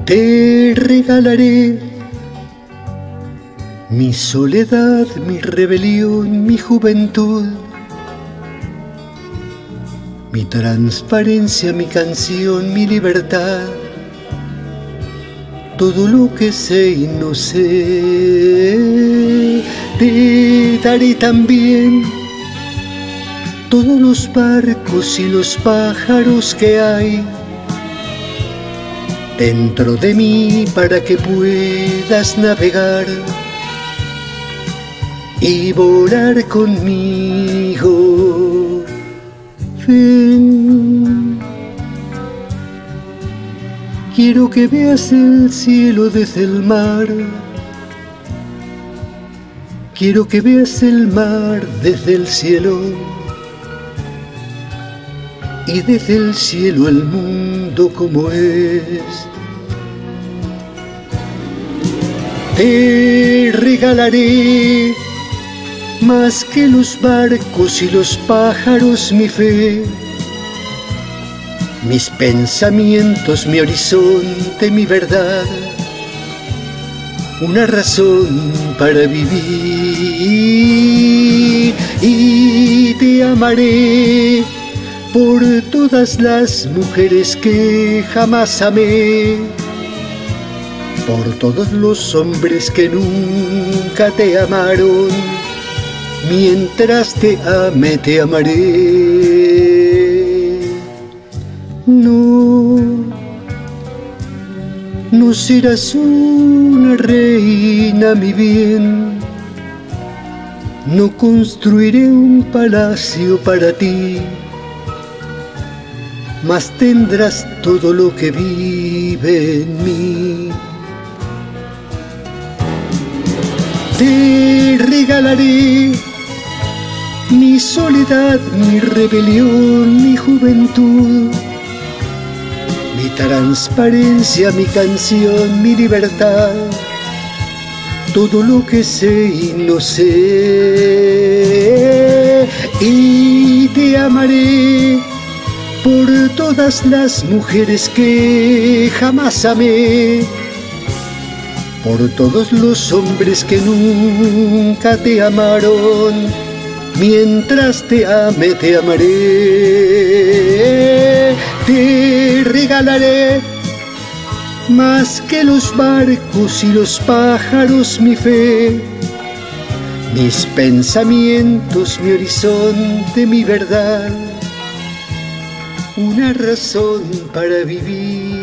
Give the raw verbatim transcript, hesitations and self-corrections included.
Te regalaré mi soledad, mi rebelión, mi juventud, mi transparencia, mi canción, mi libertad, todo lo que sé y no sé. Te daré también todos los barcos y los pájaros que hay dentro de mí para que puedas navegar y volar conmigo. Ven, quiero que veas el cielo desde el mar, quiero que veas el mar desde el cielo, y desde el cielo el mundo como es. Te regalaré más que los barcos y los pájaros mi fe, mis pensamientos, mi horizonte, mi verdad, una razón para vivir. Y te amaré por todas las mujeres que jamás amé, por todos los hombres que nunca te amaron. Mientras te ame, te amaré. No, no serás una reina, mi bien. No construiré un palacio para ti, mas tendrás todo lo que vive en mí. Te regalaré mi soledad, mi rebelión, mi juventud, mi transparencia, mi canción, mi libertad, todo lo que sé y no sé. Y te amaré por todas las mujeres que jamás amé, por todos los hombres que nunca te amaron. Mientras te ame, te amaré. Te regalaré más que los barcos y los pájaros mi fe, mis pensamientos, mi horizonte, mi verdad, una razón para vivir.